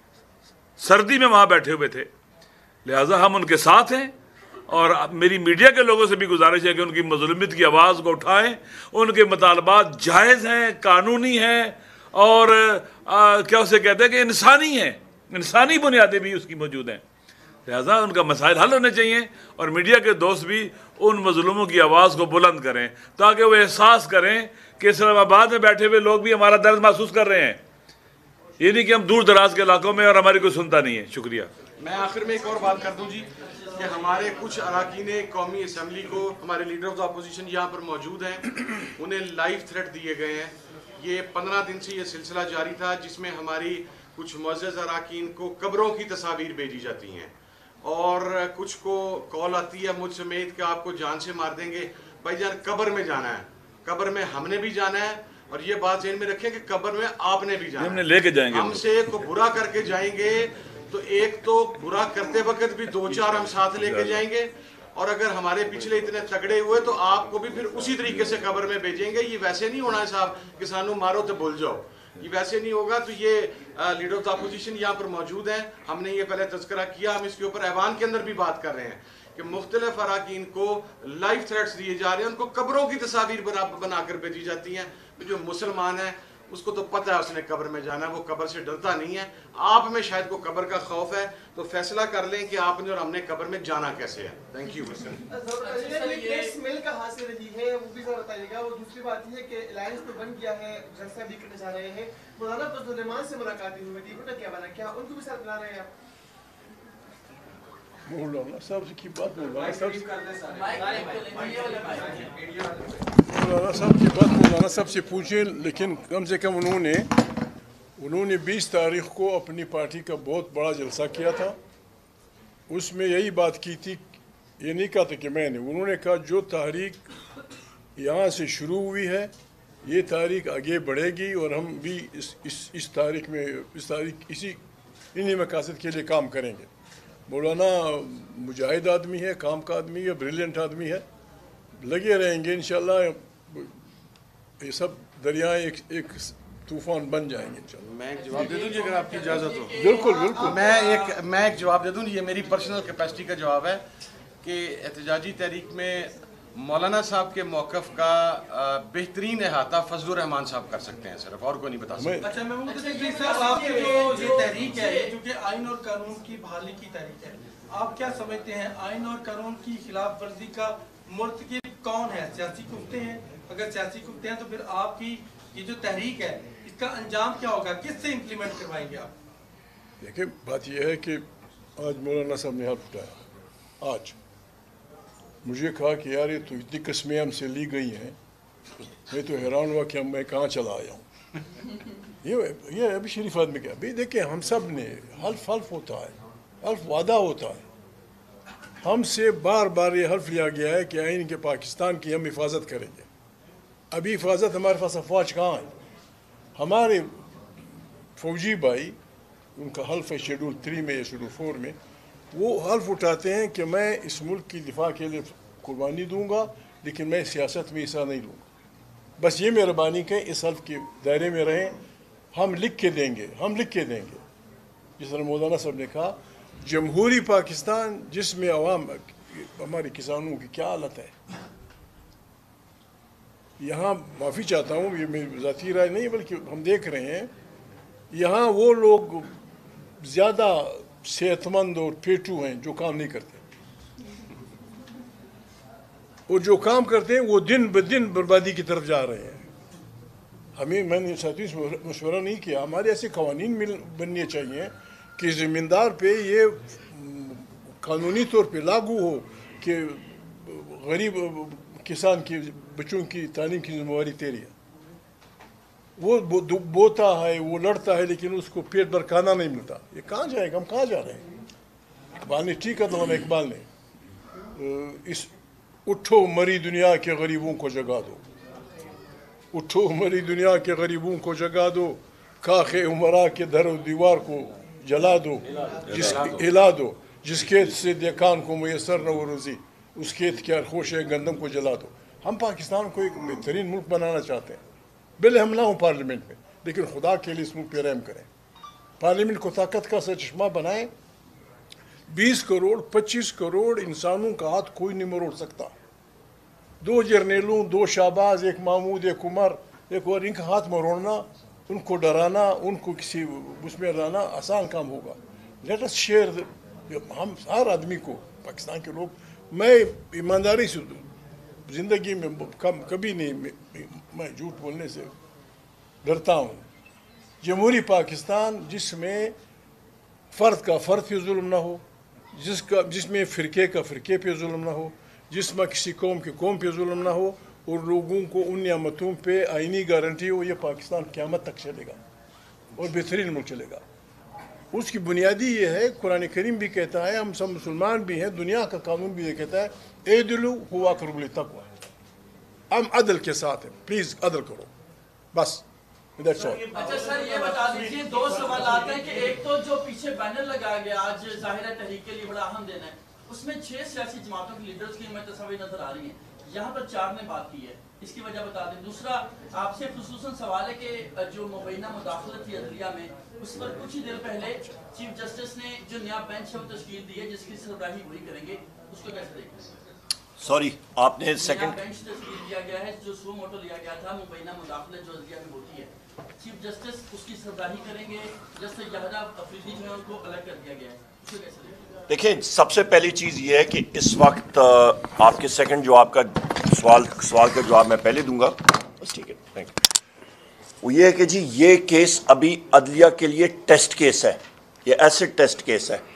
[SPEAKER 4] سردی میں وہاں بیٹھے ہوئے تھے. لہٰذا ہم ان کے ساتھ ہیں، اور میری میڈیا کے لوگوں سے بھی گزارش ہے کہ ان کی مظلومیت کی آواز کو اٹھائیں. ان کے مطالبات جائز ہیں، قانونی ہیں، اور کیا اسے کہتے ہیں کہ انسانی ہیں، انسانی بنیادیں بھی اس کی موجود ہیں. لہٰذا ان کا مسائل حل ہونے چاہیے، اور میڈیا کے دوست بھی ان مظلوموں کی آواز کو بلند کریں تاکہ وہ احساس کریں کہ اسلام آباد میں بیٹھے ہوئے لوگ بھی ہمارا درد محسوس کر رہے ہیں. یہ نہیں کہ ہم دور دراز کے علاقوں میں اور ہماری کوئی سنتا نہیں ہے. شکریہ.
[SPEAKER 5] میں آخر میں ایک اور بات کر دوں جی کہ ہمارے کچھ اراکین قومی اسمبلی کو، ہمارے لیڈر آف دا اپوزیشن یہاں پر موجود ہیں، انہیں لائیو تھریٹ دیے گئے ہیں. یہ 15 دن سے یہ سلسلہ جاری تھا جس میں ہماری کچھ معزز اراکین کو قبروں کی تصاویر بھیجی جاتی ہیں، اور کچھ کو کال آتی ہے مجھ سمیت کہ آپ کو جان سے مار دیں گے. بھائی جان، قبر میں جانا ہے، قبر میں ہم نے بھی جانا ہے، اور یہ بات ذہن میں رکھیں کہ قبر میں آپ نے بھی جانا ہے.
[SPEAKER 4] لے کے جائیں گے.
[SPEAKER 5] ہم سے کو برا کر کے جائیں گے تو ایک تو برا کرتے وقت بھی 2-4 ہم ساتھ لے کے جائیں گے، اور اگر ہمارے پچھلے اتنے تگڑے ہوئے تو آپ کو بھی پھر اسی طریقے سے قبر میں بھیجیں گے. یہ ویسے نہیں ہونا ہے صاحب کہ سانو مارو تو بھول جاؤ، یہ ویسے نہیں ہوگا. تو یہ لیڈر آف دا اپوزیشن یہاں پر موجود ہیں، ہم نے یہ پہلے تذکرہ کیا، ہم اس کے اوپر ایوان کے اندر بھی بات کر رہے ہیں کہ مختلف اراکین کو لائیو تھریٹس دیے جا رہے ہیں، ان کو قبروں کی تصاویر بنا کر بھیجی جاتی ہیں. جو مسلمان ہے اس کو تو پتہ ہے اس نے قبر میں جانا ہے، وہ قبر سے ڈرتا نہیں ہے. آپ میں شاید کو قبر کا خوف ہے، تو فیصلہ کر لیں کہ آپ نے اور ہم نے قبر میں جانا کیسے ہے. Thank you.
[SPEAKER 6] اسمیل کہاں سے رہی ہے وہ بھی ذرا بتائیے گا. اور دوسری بات یہ ہے کہ الائنس تو بن گیا ہے، جلسہ بھی کرنے جا رہے ہیں، مولانا سلیمان سے ملاقات ہوئی تھی، ان کا کیا بنا، کیا ان کو بھی ساتھ بلا رہے ہیں آپ؟
[SPEAKER 2] مولانا صاحب کی بات مولانا صاحب سے پوچھیں، لیکن کم سے کم انہوں نے 20 تاریخ کو اپنی پارٹی کا بہت بڑا جلسہ کیا تھا. اس میں یہی بات کی تھی، یہ نہیں کہا تھا کہ میں نے، انہوں نے کہا جو تحریک یہاں سے شروع ہوئی ہے یہ تحریک آگے بڑھے گی، اور ہم بھی اس تاریخ میں انہی مقاصد کے لیے کام کریں گے. مولانا مجاہد آدمی ہے، کام کا آدمی ہے، بریلینٹ آدمی ہے، لگے رہیں گے انشاءاللہ. یہ سب دریائیں ایک طوفان بن جائیں گے انشاءاللہ.
[SPEAKER 5] میں ایک جواب دے دوں جی اگر آپ کی اجازت ہو.
[SPEAKER 2] بالکل بالکل.
[SPEAKER 5] میں ایک جواب دے دوں، یہ میری پرسنل کیپیسٹی کا جواب ہے کہ احتجاجی تحریک میں مولانا صاحب کے موقف کا بہترین احاطہ فضل الرحمان صاحب کر سکتے ہیں صرف، اور کوئی نہیں بتا سکتا.
[SPEAKER 6] اچھا صاحب، آپ کی جو تحریک ہے جو کہ آئین اور قانون کی بحالی کی تحریک ہے، آپ کیا سمجھتے ہیں آئین اور قانون کی خلاف ورزی کا مرتکب کون ہے؟ سیاسی کفتے ہیں؟ اگر سیاسی کفتے ہیں تو پھر آپ کی یہ جو تحریک ہے اس کا انجام کیا ہوگا، کس سے امپلیمنٹ کروائیں گے آپ؟
[SPEAKER 2] دیکھیں بات یہ ہے کہ آج مولانا صاحب نے ہاتھ اٹھایا، آج مجھے کہا کہ یار یہ تو اتنی قسمیں ہم سے لی گئی ہیں، میں تو حیران ہوا کہ میں کہاں چلا آیا ہوں. یہ ابھی شریف آدمی کیا، ابھی دیکھیں ہم سب نے حلف ہوتا ہے، حلف وعدہ ہوتا ہے. ہم سے بار بار یہ حلف لیا گیا ہے کہ آئین کے پاکستان کی ہم حفاظت کریں گے. ابھی حفاظت ہمارے پاس افواج کہاں ہے؟ ہمارے فوجی بھائی، ان کا حلف ہے شیڈول 3 میں یا شیڈول 4 میں، وہ حلف اٹھاتے ہیں کہ میں اس ملک کی دفاع کے لیے قربانی دوں گا، لیکن میں سیاست میں حصہ نہیں لوں گا. بس یہ مہربانی کہ اس حلف کے دائرے میں رہیں. ہم لکھ کے دیں گے. جس طرح مولانا صاحب نے کہا جمہوری پاکستان جس میں عوام ہمارے کسانوں کی کیا حالت ہے. یہاں معافی چاہتا ہوں، یہ میری ذاتی رائے نہیں بلکہ ہم دیکھ رہے ہیں یہاں وہ لوگ زیادہ صحت مند اور پیٹو ہیں جو کام نہیں کرتے، اور جو کام کرتے ہیں وہ دن بدن بربادی کی طرف جا رہے ہیں. میں نے ساتھیوں سے مشورہ نہیں کیا، ہمارے ایسے قوانین بننے چاہیے کہ زمیندار پہ یہ कानूनी तौर पे लागू हो कि गरीब किसान के बच्चों की तालीम की जिम्मेवारी तेरी है। वो बोता है, वो लड़ता है, लेकिन उसको पेट भर खाना नहीं मिलता। ये कहाँ जाएगा? हम कहाँ जा रहे हैं? इकबाल ने ठीक कहा था, इकबाल ने इस उठो मरी दुनिया के गरीबों को जगा दो, उठो मरी दुनिया के गरीबों को जगा दो, खाखे उमरा के दर दीवार को जला दो, हिला दो, जिस खेत से देखान को मैसर न वो रोज़ी, उस खेत के खोश गंदम को जला दो। हम पाकिस्तान को एक बेहतरीन मुल्क बनाना चाहते हैं। बिल हम ना हो पार्लियामेंट में, लेकिन खुदा के लिए इस मुल्क पे रहम करें। पार्लियामेंट को ताकत का चश्मा बनाएं। 20 करोड़ 25 करोड़ इंसानों का हाथ कोई नहीं मरोड़ सकता। 2 जर्नेलों, 2 शाहबाज, एक महमूद, एक उमर, एक और, इनका हाथ मरोड़ना, उनको डराना, उनको किसी उसमें लाना आसान काम होगा। Let us share. हम हर आदमी को, पाकिस्तान के लोग, मैं ईमानदारी से ज़िंदगी में कभी नहीं, मैं झूठ बोलने से डरता हूँ। जमहूरी पाकिस्तान जिसमें फ़र्द का फ़र्द पे जुल्म ना हो, जिसमें फ़िरके का फ़िरके पे जुल्म ना हो, जिसमें किसी कौम के कौम पे जुल्म ना हो, और लोगों को उन नियामतों पे आईनी गारंटी हो, ये पाकिस्तान क़यामत तक चलेगा और बेहतरीन मुल्क चलेगा। उसकी बुनियादी ये है, कुरान करीम भी कहता है, हम सब मुसलमान भी हैं, दुनिया का कानून भी ये कहता है, एदिलु हुवा अक़रबु लित्तक़वा, हम अदल के साथ हैं, प्लीज़ अदल करो, बस।
[SPEAKER 7] अच्छा सर, ये बता दीजिए, 2 सवाल आते हैं कि एक तो जो पीछे बैनर लगाया गया आज ज़ाहिर है तहरीक के लिए बड़ा अहम दिन है, उसमें 6 सियासी जमातों के लीडर्स की हमें तस्वीर नजर आ रही है, यहाँ पर 4 ने बात की है, इसकी वजह बता दें। दूसरा आपसे खुसूसन सवाल है कि जो मुबैना मुदाखलत थी अदलिया में, उस पर कुछ ही देर पहले चीफ जस्टिस ने जो नया बेंच है वो तश्कील दी है, जिसकी सरबराही वही करेंगे, उसको कैसे देखें?
[SPEAKER 3] सॉरी, आपने सेकंड
[SPEAKER 7] बेंच तश्कील दिया गया है, जो सो मोटो लिया गया था मुबैना मुदाखलत जो अदलिया में होती है, चीफ जस्टिस उसकी सरबराही करेंगे, जस्टिस यहया अफरीदी जो है उनको अलग कर दिया गया है, उसको कैसे देखें?
[SPEAKER 3] देखिए, सबसे पहली चीज़ ये है कि इस वक्त आपके सेकंड जो आपका सवाल का जवाब मैं पहले दूंगा, बस ठीक है, थैंक यू। वो ये है कि जी ये केस अभी अदलिया के लिए टेस्ट केस है, ये एसिड टेस्ट केस है,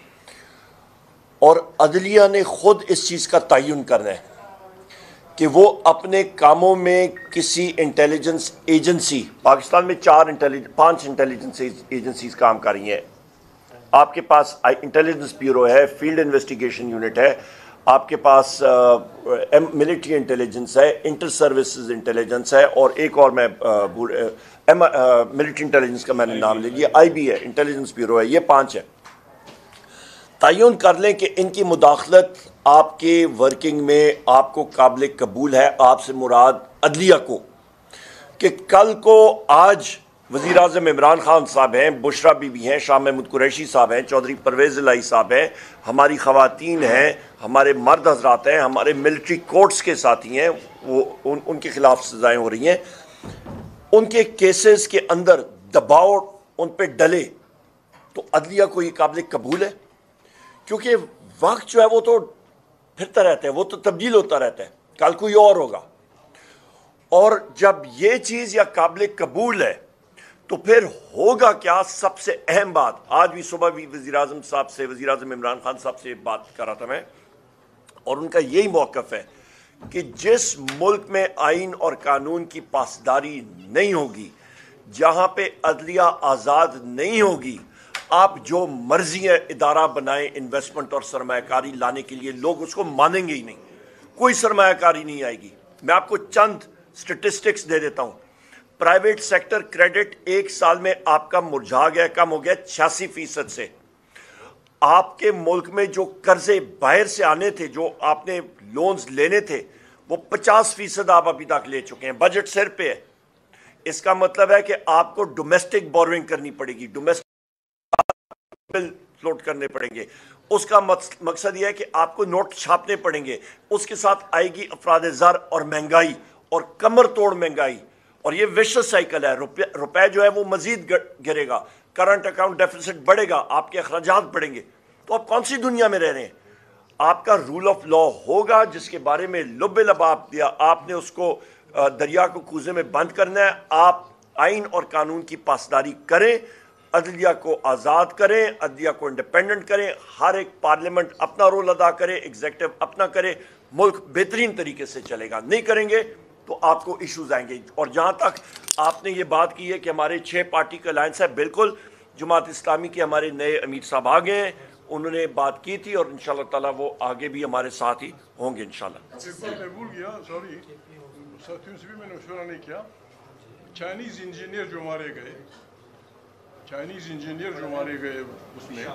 [SPEAKER 3] और अदलिया ने खुद इस चीज़ का तयन करना है कि वो अपने कामों में किसी इंटेलिजेंस एजेंसी, पाकिस्तान में 5 इंटेलिजेंस एजेंसीज काम कर रही हैं। आपके पास इंटेलिजेंस ब्यूरो है, फील्ड इन्वेस्टिगेशन यूनिट है, आपके पास मिलिट्री इंटेलिजेंस है, इंटर सर्विसेज इंटेलिजेंस है, और एक और मैं मिलिट्री इंटेलिजेंस का मैंने नाम ले लिया, IB है, इंटेलिजेंस ब्यूरो है, ये 5 है। तयन कर लें कि इनकी मुदाखलत आपके वर्किंग में आपको काबिल कबूल है, आपसे मुराद अदलिया को, कि कल को आज वज़ीर आज़म इमरान खान साहब हैं, बुशरा बीबी हैं, शाह महमूद कुरैशी साहब हैं, चौधरी परवेज़ इलाही साहब हैं, हमारी ख़वातीन हैं, हमारे मर्द हजरात हैं, हमारे मिलिट्री कोर्ट्स के साथी हैं, वो उनके ख़िलाफ़ सज़ाएँ हो रही हैं, उनके केसेस के अंदर दबाव उन पर डले, तो अदलिया को ये काबिल कबूल है, क्योंकि वक्त जो है वो तो फिरता रहता है, वो तो तब्दील होता रहता है, कल कोई और होगा। और जब ये चीज़ या काबिल कबूल है तो फिर होगा क्या? सबसे अहम बात, आज भी सुबह भी वज़ीर आज़म साहब से, वज़ीर आज़म इमरान खान साहब से बात कर रहा था मैं, और उनका यही मौक़िफ़ है कि जिस मुल्क में आइन और कानून की पासदारी नहीं होगी, जहाँ पे अदलिया आज़ाद नहीं होगी, आप जो मर्जी इदारा बनाएं इन्वेस्टमेंट और सरमायाकारी लाने के लिए, लोग उसको मानेंगे ही नहीं, कोई सरमायाकारी नहीं आएगी। मैं आपको चंद स्टेटिस्टिक्स दे देता हूँ। प्राइवेट सेक्टर क्रेडिट 1 साल में आपका मुरझा गया, कम हो गया 86% से। आपके मुल्क में जो कर्जे बाहर से आने थे, जो आपने लोन्स लेने थे, वो 50% आप अभी तक ले चुके हैं, बजट सिर पे है। इसका मतलब है कि आपको डोमेस्टिक बोरोइंग करनी पड़ेगी, डोमेस्टिक बिल फ्लोट करने पड़ेंगे। उसका मकसद यह है कि आपको नोट छापने पड़ेंगे, उसके साथ आएगी अफराद-ए-ज़र और महंगाई, और कमर तोड़ महंगाई, और ये विशेष साइकिल है। रुपए जो है वो मजीद गिरेगा, करंट अकाउंट डेफिसिट बढ़ेगा, आपके अखराजात बढ़ेंगे। तो आप कौन सी दुनिया में रह रहे हैं? आपका रूल ऑफ लॉ होगा, जिसके बारे में लुब्बे लबाब दिया आपने, उसको दरिया को कूजे में बंद करना है। आप आइन और कानून की पासदारी करें, عدلیہ کو آزاد کریں, عدلیہ کو انڈیپینڈنٹ کریں, ہر ایک پارلیمنٹ اپنا رول ادا کرے, ایگزیکٹو اپنا کرے, ملک بہترین طریقے سے چلے گا. نہیں کریں گے تو آپ کو ایشوز آئیں گے. اور جہاں تک آپ نے یہ بات کی ہے کہ ہمارے 6 پارٹی کا الائنس ہے, بالکل جماعت اسلامی کے ہمارے نئے امیر صاحب آ گئے ہیں, انہوں نے بات کی تھی اور انشاءاللہ تعالیٰ وہ آگے بھی ہمارے ساتھ ہی ہوں گے انشاءاللہ.
[SPEAKER 2] میں بھول گیا, سوری, ساتھیوں سے بھی میں نے مشورہ نہیں کیا. چائنیز انجینئر جو مارے گئے, چائنیز انجینئر جو مارے گئے اس میں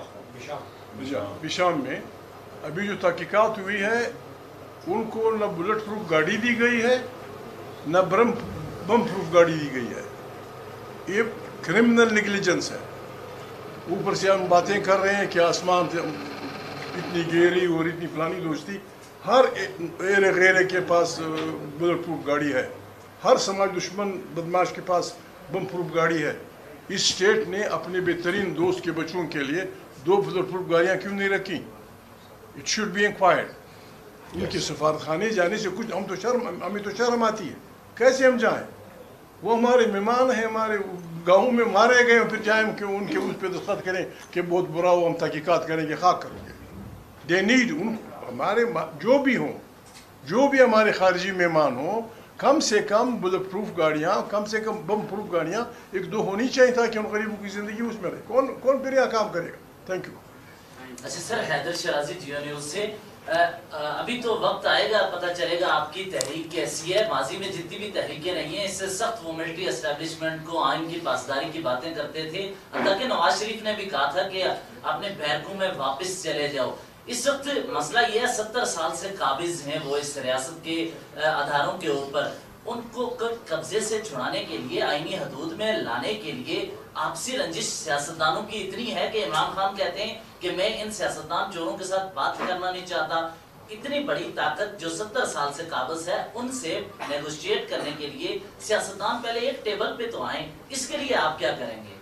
[SPEAKER 2] بشام میں, ابھی جو تحقیقات ہوئی ہے ان کو نہ بلٹ پروف گاڑی دی گئی ہے نہ بم پروف گاڑی دی گئی ہے. یہ کرمنل نیگلیجنس ہے. اوپر سے ہم باتیں کر رہے ہیں کہ آسمان سے اتنی گہری اور اتنی فلانی دوستی. ہر ایرے غیرے کے پاس بلٹ پروف گاڑی ہے, ہر سماج دشمن بدماش کے پاس بم پروف گاڑی ہے. اس اسٹیٹ نے اپنے بہترین دوست کے بچوں کے لیے 2 بلٹ پروف گاڑیاں کیوں نہیں رکھی؟ It should be enquired. ان کے سفارت خانے جانے سے کچھ ہمیں تو شرم آتی ہے, کیسے ہم جائیں؟ وہ ہمارے مہمان ہیں, ہمارے گاؤں میں مارے گئے, پھر جائیں کہ ان کے اس پہ دستخط کریں کہ بہت برا ہو, ہم تحقیقات کریں گے, خاک کریں گے. دے نیڈ ہمارے جو بھی ہوں, جو بھی ہمارے خارجی مہمان ہوں, کم سے کم بلٹ پروف گاڑیاں, کم سے کم بم پروف گاڑیاں 1-2 ہونی چاہیے تھا کہ ان غریبوں کی زندگی اس میں رہے. کون پھر یہاں کام کرے گا؟ Thank you.
[SPEAKER 8] اچھا سر, حیدر شرازی جیو نیوز سے. ابھی تو وقت آئے گا, پتہ چلے گا آپ کی تحریک کیسی ہے. ماضی میں جتنی بھی تحریکیں رہی ہیں اس سے سخت وہ ملٹری اسٹیبلشمنٹ کو آئین کی پاسداری کی باتیں کرتے تھے. حتیٰ کہ نواز شریف نے بھی کہا تھا کہ اپنے بیرکوں میں واپس چلے جاؤ. اس وقت مسئلہ یہ ہے 70 سال سے قابض ہیں وہ اس ریاست کے اداروں کے اوپر. ان کو قبضے سے چھڑانے کے لیے, آئینی حدود میں لانے کے لیے آپسی رنجش سیاستدانوں کی اتنی ہے کہ عمران خان کہتے ہیں کہ میں ان سیاستدان چوروں کے ساتھ بات کرنا نہیں چاہتا. اتنی بڑی طاقت جو 70 سال سے قابض ہے, ان سے نیگوشیٹ کرنے کے لیے سیاستدان پہلے ایک ٹیبل پہ تو آئیں. اس کے لیے آپ کیا کریں گے؟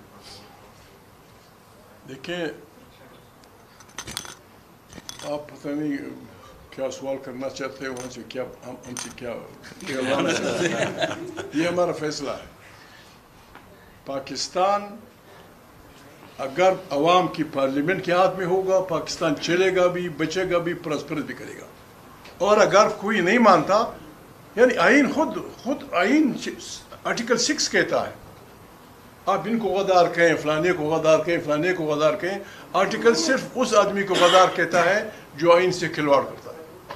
[SPEAKER 2] دیکھیں, آپ پتہ نہیں کیا سوال کرنا چاہتے ہیں, وہاں سے کیا ہم سے کیا لانا چاہتے ہیں. یہ ہمارا فیصلہ ہے. پاکستان اگر عوام کی پارلیمنٹ کے ہاتھ میں ہوگا, پاکستان چلے گا بھی, بچے گا بھی, پراسپرت بھی کرے گا. اور اگر کوئی نہیں مانتا, یعنی آئین خود آئین آرٹیکل 6 کہتا ہے, آپ ان کو غدار کہیں, فلانے کو غدار کہیں, فلانے کو غدار کہیں. آرٹیکل صرف اس آدمی کو غدار کہتا ہے جو آئین سے کھلواڑ کرتا ہے.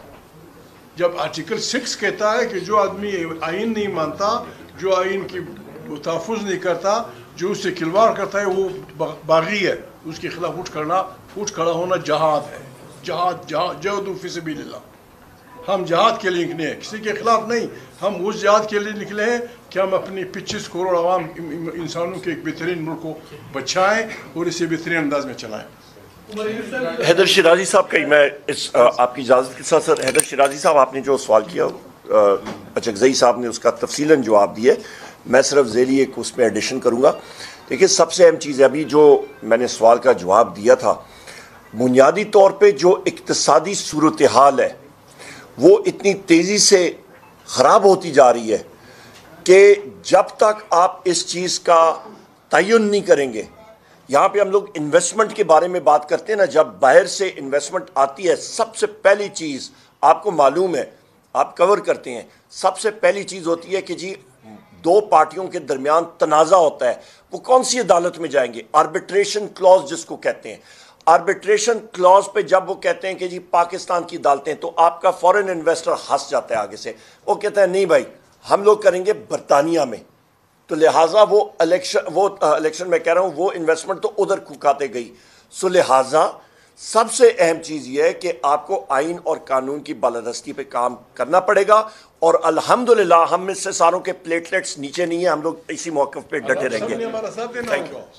[SPEAKER 2] جب آرٹیکل 6 کہتا ہے کہ جو آدمی آئین نہیں مانتا, جو آئین کی تحفظ نہیں کرتا, جو اس سے کھلواڑ کرتا ہے, وہ باغی ہے. اس کے خلاف اٹھ کھڑا ہونا جہاد ہے. جہاد فی سبیل اللہ. ہم جہاد کے لیے نکلے ہیں, کسی کے خلاف نہیں. ہم اس جہاد کے لیے نکلے ہیں کہ ہم اپنی 25 کروڑ عوام انسانوں کے ایک بہترین ملک کو بچائیں اور اسے بہترین انداز میں چلائیں.
[SPEAKER 3] حیدر شرازی صاحب کا میں آپ کی اجازت کے ساتھ سر, حیدر شرازی صاحب آپ نے جو سوال کیا, اچکزئی صاحب نے اس کا تفصیلاً جواب دیا ہے. میں صرف ذیلی ایک اس میں ایڈیشن کروں گا. دیکھیے, سب سے اہم چیز ہے, ابھی جو میں نے سوال کا جواب دیا تھا, بنیادی طور پہ جو اقتصادی صورتحال ہے وہ اتنی تیزی سے خراب ہوتی جا رہی ہے کہ جب تک آپ اس چیز کا تعین نہیں کریں گے. یہاں پہ ہم لوگ انویسٹمنٹ کے بارے میں بات کرتے ہیں نا, جب باہر سے انویسٹمنٹ آتی ہے, سب سے پہلی چیز آپ کو معلوم ہے, آپ کور کرتے ہیں, سب سے پہلی چیز ہوتی ہے کہ جی 2 پارٹیوں کے درمیان تنازع ہوتا ہے, وہ کون سی عدالت میں جائیں گے؟ آربیٹریشن کلوز جس کو کہتے ہیں. آربیٹریشن کلوز پہ جب وہ کہتے ہیں کہ جی پاکستان کی عدالتیں, تو آپ کا فورن انویسٹر ہنس جاتا ہے آگے سے, وہ کہتا ہے نہیں بھائی ہم لوگ کریں گے برطانیہ میں. تو لہٰذا وہ الیکشن میں کہہ رہا ہوں, وہ انویسٹمنٹ تو ادھر کھاتے گئی. سو لہٰذا سب سے اہم چیز یہ ہے کہ آپ کو آئین اور قانون کی بالادستی پہ کام کرنا پڑے گا. اور الحمدللہ ہم میں سے ساروں کے پلیٹلیٹس نیچے نہیں ہیں, ہم لوگ اسی موقف پہ ڈٹے رہیں گے.
[SPEAKER 2] سب نے ہمارا ساتھ دینا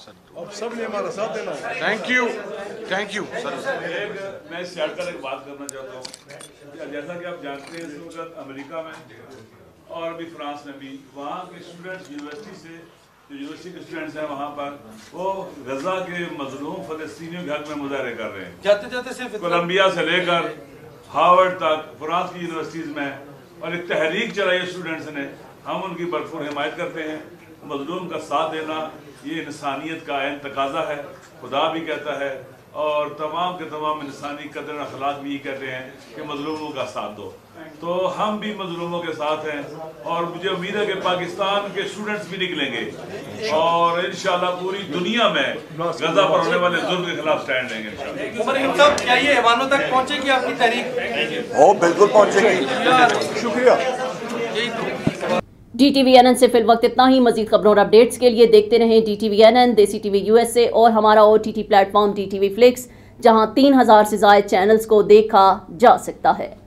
[SPEAKER 2] ہوگا.
[SPEAKER 5] Thank you.
[SPEAKER 4] میں سیاٹ کر ایک بات کرنا چاہتا ہوں. جیسا کہ آپ جانتے ہیں, اس وقت امریکہ میں اور بھی فرانس میں بھی, وہاں کے اسٹوڈنٹس یونیورسٹی سے, جو یونیورسٹی کے اسٹوڈنٹس ہیں وہاں پر, وہ غزہ کے مظلوم فلسطینیوں کے حق میں مظاہرے کر رہے ہیں.
[SPEAKER 6] جاتے صرف
[SPEAKER 4] کولمبیا سے لے کر ہارورڈ تک فرانس کی یونیورسٹیز میں, اور ایک تحریک چلائی اسٹوڈنٹس نے. ہم ان کی بھرپور حمایت کرتے ہیں. मजलूम का साथ देना ये इंसानियत का अहम तकाजा है। खुदा भी कहता है और तमाम के तमाम इंसानी कदर अखलाक भी कहते हैं कि मजलूमों का साथ दो। तो हम भी मजलूमों के साथ हैं और मुझे उम्मीद है कि पाकिस्तान के स्टूडेंट्स भी निकलेंगे और इंशाल्लाह पूरी दुनिया में गजा पर होने वाले जुल्म के खिलाफ स्टैंड लेंगे इंशाल्लाह।
[SPEAKER 6] उमर अयूब साहब, क्या ये ऐवानों तक पहुंचेगी आपकी तहरीक?
[SPEAKER 3] वो बिल्कुल पहुँचेगी। शुक्रिया।
[SPEAKER 1] DTVNN से फिल वक्त इतना ही। मजीद खबरों और अपडेट्स के लिए देखते रहें DTVNN, देसी TV USA और हमारा OTT प्लेटफॉर्म DTV Flix, जहां 3000 से ज़ायद चैनल्स को देखा जा सकता है।